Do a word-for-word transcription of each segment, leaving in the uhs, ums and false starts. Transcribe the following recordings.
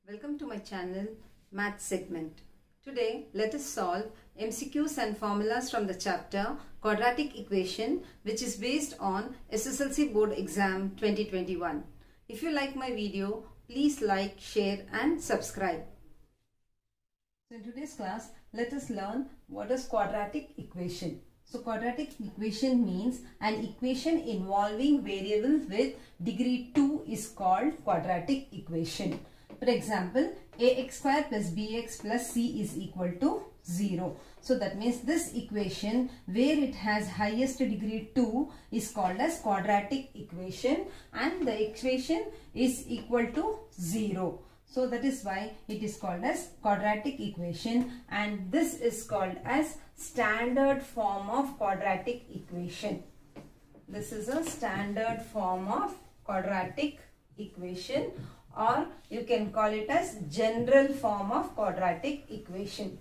Welcome to my channel Math Segment. Today let us solve M C Qs and formulas from the chapter Quadratic Equation, which is based on S S L C Board Exam twenty twenty-one. If you like my video, please like, share and subscribe. So in today's class, let us learn what is quadratic equation. So quadratic equation means an equation involving variables with degree two is called quadratic equation. For example, ax square plus bx plus c is equal to zero. So that means this equation where it has highest degree two is called as quadratic equation and the equation is equal to zero. So that is why it is called as quadratic equation, and this is called as standard form of quadratic equation. This is a standard form of quadratic equation, or you can call it as general form of quadratic equation.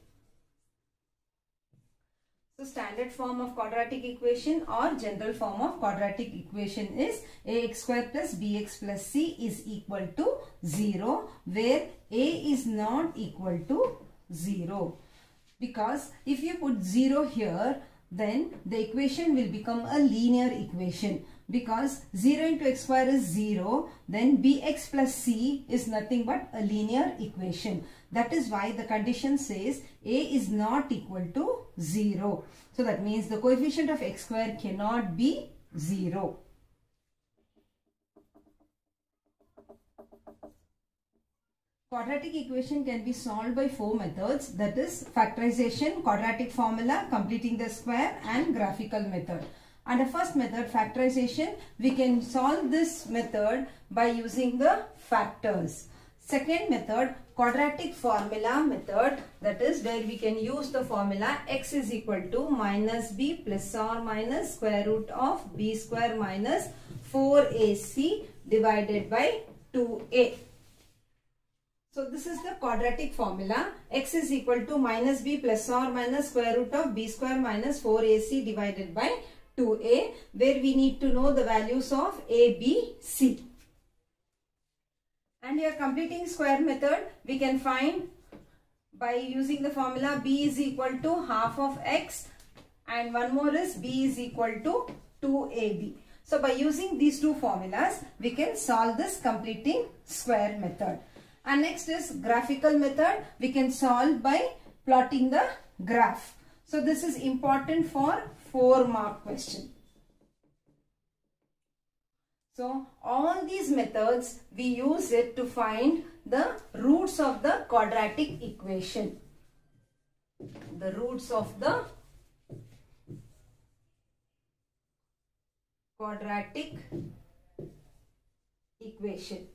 So standard form of quadratic equation or general form of quadratic equation is ax square plus bx plus c is equal to zero, where a is not equal to zero. Because if you put zero here, then the equation will become a linear equation. Because zero into x square is zero, then bx plus c is nothing but a linear equation. That is why the condition says a is not equal to zero. So that means the coefficient of x square cannot be zero. Quadratic equation can be solved by four methods, that is factorization, quadratic formula, completing the square and graphical method. Under first method, factorization, we can solve this method by using the factors. Second method, quadratic formula method, that is where we can use the formula x is equal to minus b plus or minus square root of b square minus four a c divided by two a. So this is the quadratic formula. X is equal to minus b plus or minus square root of b square minus four a c divided by two a, where we need to know the values of a, b, c. And here completing square method, we can find by using the formula b is equal to half of x, and one more is b is equal to two a b. So by using these two formulas, we can solve this completing square method. And next is graphical method. We can solve by plotting the graph. So this is important for four mark question. So all these methods we use it to find the roots of the quadratic equation. The roots of the quadratic equation.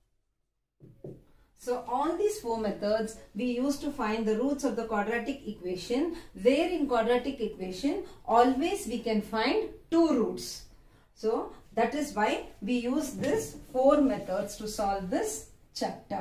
So all these four methods we use to find the roots of the quadratic equation, where in quadratic equation always we can find two roots. So that is why we use this four methods to solve this chapter.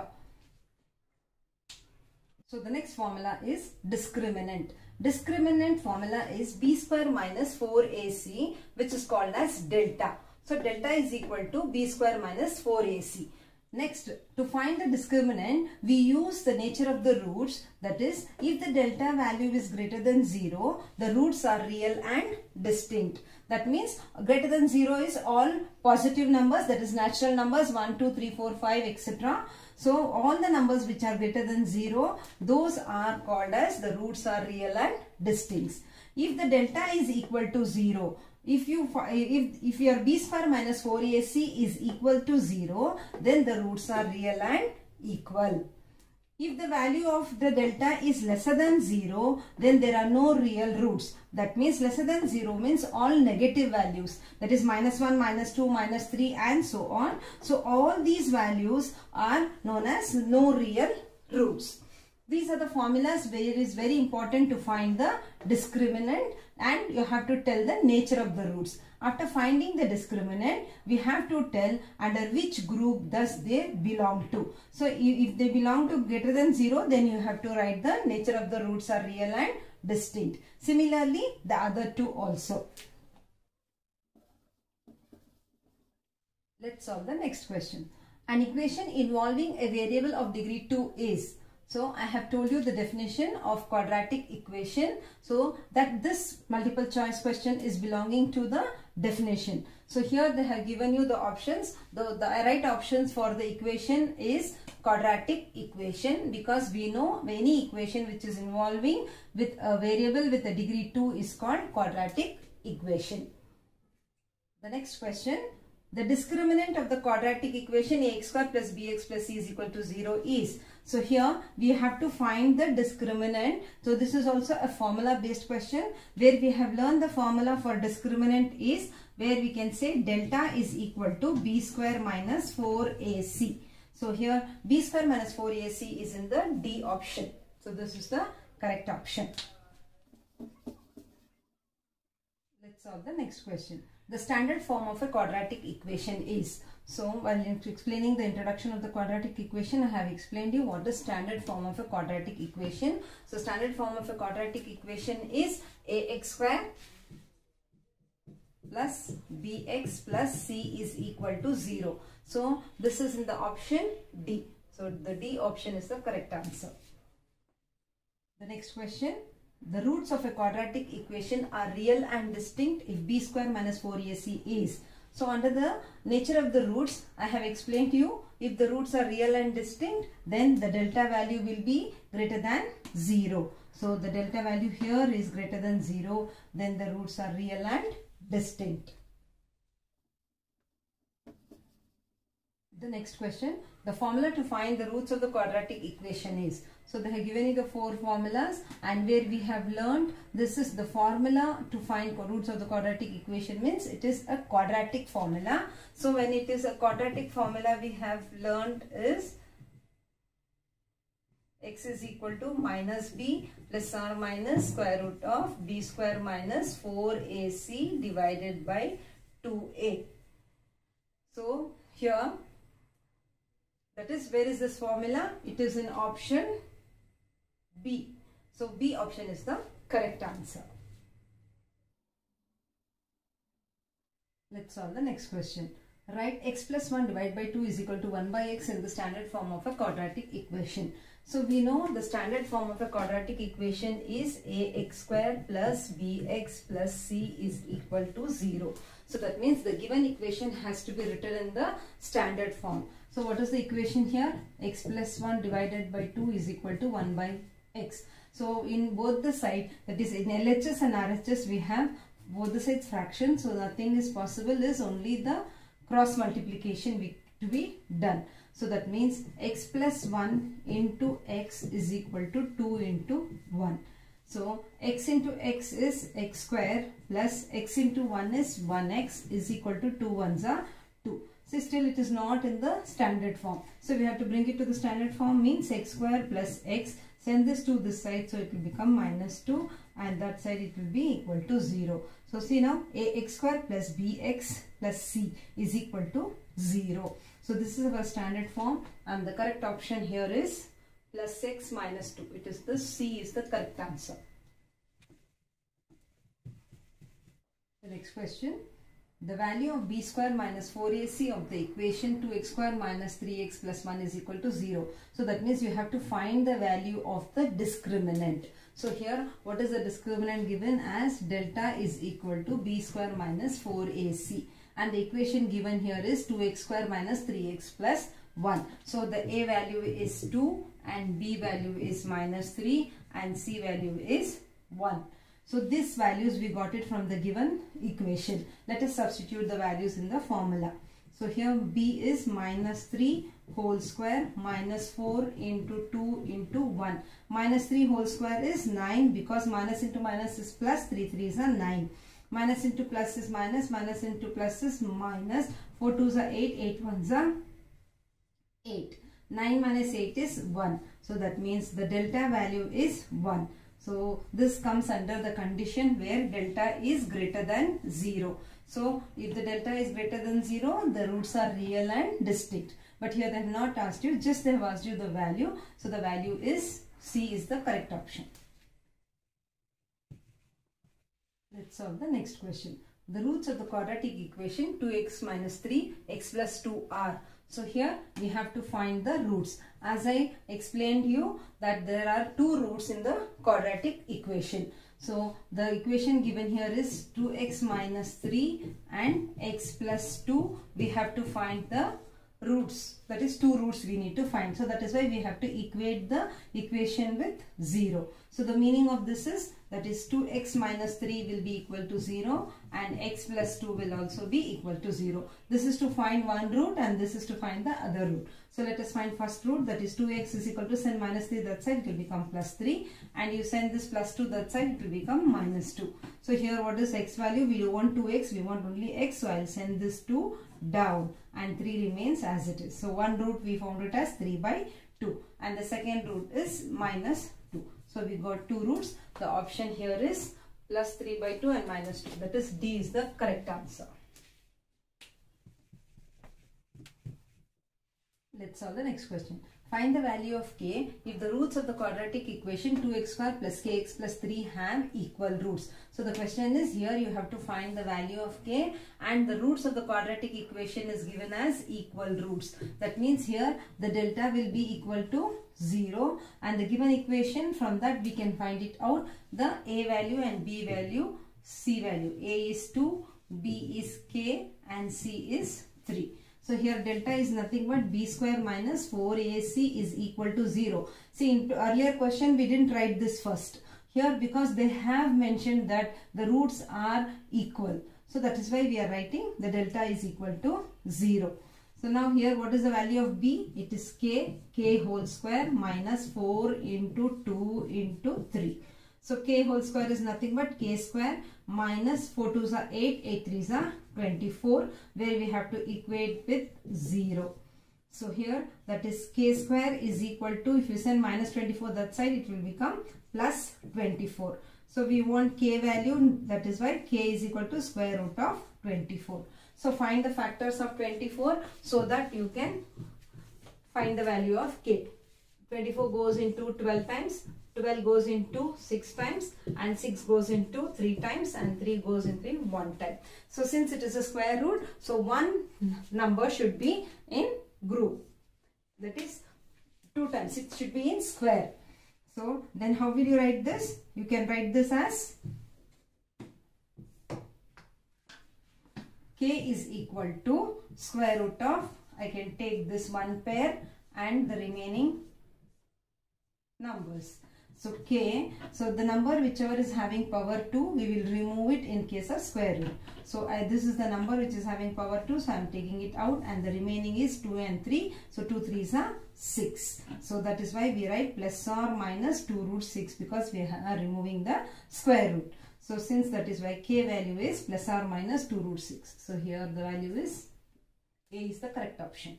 So the next formula is discriminant. Discriminant formula is b square minus four a c, which is called as delta. So delta is equal to b square minus four a c. Next, to find the discriminant, we use the nature of the roots. That is, if the delta value is greater than zero, the roots are real and distinct. That means greater than zero is all positive numbers, that is natural numbers one, two, three, four, five, et cetera. So all the numbers which are greater than zero, those are called as the roots are real and distinct. If the delta is equal to zero, If you if, if your b square minus four a c is equal to zero, then the roots are real and equal. If the value of the delta is lesser than zero, then there are no real roots. That means lesser than zero means all negative values. That is minus one, minus two, minus three and so on. So all these values are known as no real roots. These are the formulas where it is very important to find the discriminant, and you have to tell the nature of the roots. After finding the discriminant, we have to tell under which group does they belong to. So if they belong to greater than zero, then you have to write the nature of the roots are real and distinct. Similarly, the other two also. Let's solve the next question. An equation involving a variable of degree two is. So I have told you the definition of quadratic equation. So that this multiple choice question is belonging to the definition. So here they have given you the options. The, the right options for the equation is quadratic equation, because we know any equation which is involving with a variable with a degree two is called quadratic equation. The next question. The discriminant of the quadratic equation ax square plus bx plus c is equal to zero is. So here we have to find the discriminant. So this is also a formula based question where we have learned the formula for discriminant is where we can say delta is equal to b square minus four a c. So here b square minus four a c is in the D option. So this is the correct option. Let's solve the next question. The standard form of a quadratic equation is. So while explaining the introduction of the quadratic equation, I have explained you what is standard form of a quadratic equation. So standard form of a quadratic equation is ax square plus bx plus c is equal to zero. So this is in the option D. So the D option is the correct answer. The next question. The roots of a quadratic equation are real and distinct if b square minus four a c is. So under the nature of the roots, I have explained to you, if the roots are real and distinct, then the delta value will be greater than zero. So the delta value here is greater than zero, then the roots are real and distinct. The next question, the formula to find the roots of the quadratic equation is. So they have given you the four formulas, and where we have learned this is the formula to find roots of the quadratic equation means it is a quadratic formula. So when it is a quadratic formula, we have learned is x is equal to minus b plus or minus square root of b square minus four a c divided by two a. So here, that is, where is this formula? It is in option B. So B option is the correct answer. Let's solve the next question. Write x plus one divided by two is equal to one by x in the standard form of a quadratic equation. So we know the standard form of a quadratic equation is ax square plus bx plus c is equal to zero. So that means the given equation has to be written in the standard form. So what is the equation here? X plus one divided by two is equal to one by x. So in both the side, that is in L H S and R H S, we have both the sides fractions. So nothing is possible, is only the cross multiplication we, to be done. So that means x plus one into x is equal to two into one. So x into x is x square plus x into one is one x is equal to two ones are two. So still it is not in the standard form. So we have to bring it to the standard form, means x square plus x. Send this to this side, so it will become minus two, and that side it will be equal to zero. So see now, ax square plus bx plus c is equal to zero. So this is our standard form, and the correct option here is plus x minus two. It is the C is the correct answer. The next question. The value of b square minus four a c of the equation two x square minus three x plus one is equal to zero. So that means you have to find the value of the discriminant. So here, what is the discriminant given as? Delta is equal to b square minus four a c. And the equation given here is two x square minus three x plus one. So the a value is two and b value is minus three and c value is one. So these values we got it from the given equation. Let us substitute the values in the formula. So here b is minus three whole square minus four into two into one. Minus three whole square is nine, because minus into minus is plus, three threes are nine. Minus into plus is minus, minus into plus is minus, four twos are eight, eight ones are eight. nine minus eight is one. So that means the delta value is one. So this comes under the condition where delta is greater than zero. So if the delta is greater than zero, the roots are real and distinct. But here they have not asked you, just they have asked you the value. So the value is C is the correct option. Let's solve the next question. The roots of the quadratic equation two x minus three, x plus two are. So here we have to find the roots. As I explained you that there are two roots in the quadratic equation. So the equation given here is two x minus three and x plus two. We have to find the roots, that is two roots we need to find. So that is why we have to equate the equation with zero. So the meaning of this is that is two x minus three will be equal to zero and x plus two will also be equal to zero. This is to find one root and this is to find the other root. So let us find first root, that is two x is equal to, send minus three that side, it will become plus three, and you send this plus two that side, it will become minus two. So here what is x value? We don't want two x, we want only x, so I will send this two down and three remains as it is. So one root we found it as three by two and the second root is minus two. So we got two roots. The option here is plus three by two and minus two. That is D is the correct answer. Let's solve the next question. Find the value of k if the roots of the quadratic equation two x square plus kx plus three have equal roots. So the question is, here you have to find the value of k and the roots of the quadratic equation is given as equal roots. That means here the delta will be equal to zero and the given equation, from that we can find it out, the a value and b value, c value. A is two, b is k and c is three. So here delta is nothing but b square minus four a c is equal to zero. See, in earlier question we didn't write this first. Here because they have mentioned that the roots are equal. So that is why we are writing the delta is equal to zero. So now here what is the value of b? It is k, k whole square minus four into two into three. So k whole square is nothing but k square minus four twos are eight, eight threes are twenty-four, where we have to equate with zero. So here that is k square is equal to, if you send minus twenty-four that side, it will become plus twenty-four. So we want k value, that is why k is equal to square root of twenty-four. So find the factors of twenty-four so that you can find the value of k. twenty-four goes into twelve times, twelve goes into six times and six goes into three times and three goes into one time. So since it is a square root, so one number should be in group, that is two times, it should be in square. So then how will you write this? You can write this as k is equal to square root of, I can take this one pair and the remaining numbers. So k, so the number whichever is having power two, we will remove it in case of square root. So I, this is the number which is having power two, so I am taking it out and the remaining is two and three. So two threes are six. So that is why we write plus or minus two root six, because we are removing the square root. So since that is why k value is plus or minus two root six. So here the value is A is the correct option.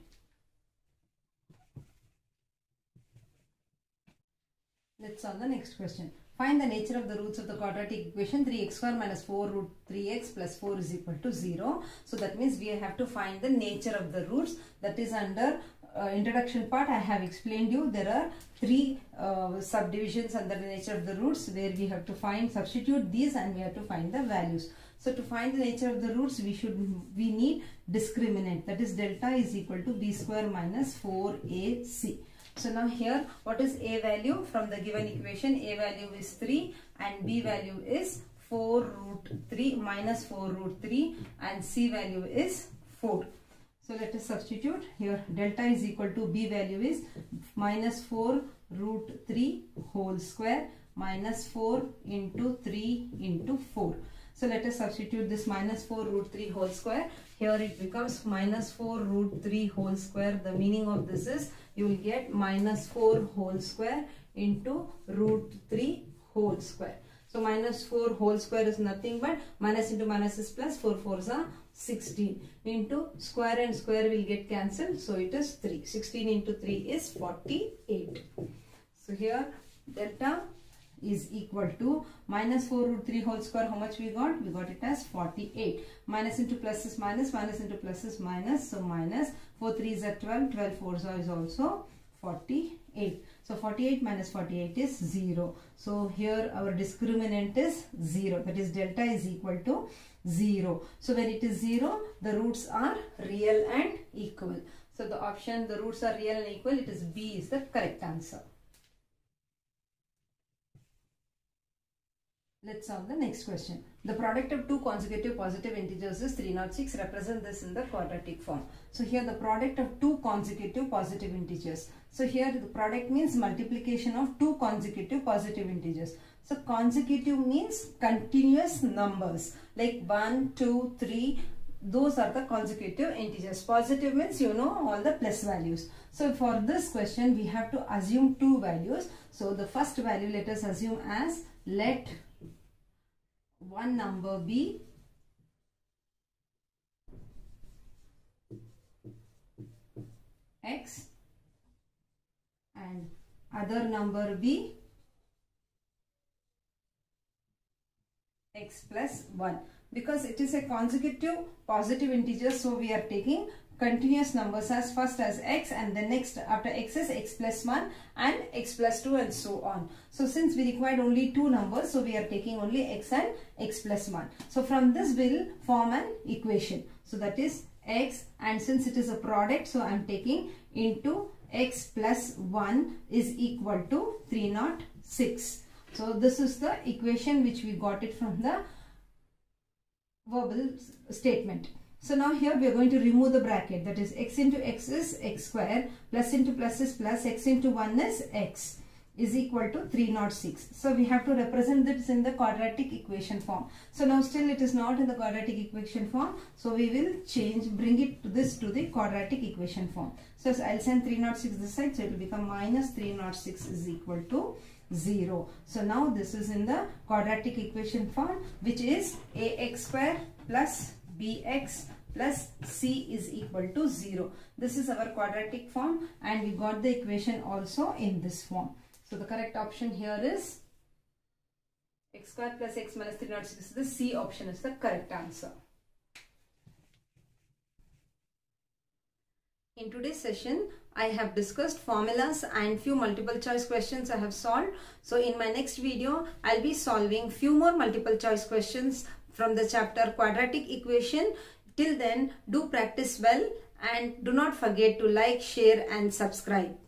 Let's solve the next question. Find the nature of the roots of the quadratic equation three x square minus four root three x plus four is equal to zero. So that means we have to find the nature of the roots. That is under uh, introduction part. I have explained you there are three uh, subdivisions under the nature of the roots, where we have to find, substitute these and we have to find the values. So to find the nature of the roots, we should we need discriminant, that is delta is equal to b square minus four a c. So now here what is a value from the given equation? A value is three and b value is four root three minus four root three and c value is four. So let us substitute here. Delta is equal to b value is minus four root three whole square minus four into three into four. So let us substitute this minus four root three whole square. Here it becomes minus four root three whole square. The meaning of this is you will get minus four whole square into root three whole square. So minus four whole square is nothing but minus into minus is plus, four fours are sixteen, into square and square will get cancelled. So it is three. sixteen into three is forty-eight. So here delta is equal to minus four root three whole square. How much we got? We got it as forty-eight. Minus into plus is minus, minus into plus is minus. So minus four threes are twelve, twelve fours is also forty-eight. So forty-eight minus forty-eight is zero. So here our discriminant is zero. That is delta is equal to zero. So when it is zero, the roots are real and equal. So the option, the roots are real and equal, it is B is the correct answer. Let's solve the next question. The product of two consecutive positive integers is three hundred six. Represent this in the quadratic form. So here the product of two consecutive positive integers. So here the product means multiplication of two consecutive positive integers. So consecutive means continuous numbers like one, two, three. Those are the consecutive integers. Positive means you know all the plus values. So for this question we have to assume two values. So the first value let us assume as, let one number be x and other number be x plus one. Because it is a consecutive positive integer, so we are taking continuous numbers as first as x, and then next after x is x plus one and x plus two and so on. So since we required only two numbers, so we are taking only x and x plus one. So from this we will form an equation. So that is x, and since it is a product, so I am taking into x plus one is equal to three hundred six. So this is the equation which we got it from the verbal statement. So now here we are going to remove the bracket, that is x into x is x square, plus into plus is plus, x into one is x, is equal to three hundred six. So we have to represent this in the quadratic equation form. So now still it is not in the quadratic equation form, so we will change, bring it to this to the quadratic equation form. So I'll send three hundred six this side, so it will become minus three hundred six is equal to zero. So now this is in the quadratic equation form, which is ax square plus bx plus c is equal to zero. This is our quadratic form, and we got the equation also in this form. So the correct option here is x square plus x minus three hundred six. The C option is the correct answer. In today's session, I have discussed formulas and few multiple choice questions I have solved. So in my next video, I'll be solving few more multiple choice questions from the chapter quadratic equation. Till then, do practice well and do not forget to like, share and subscribe.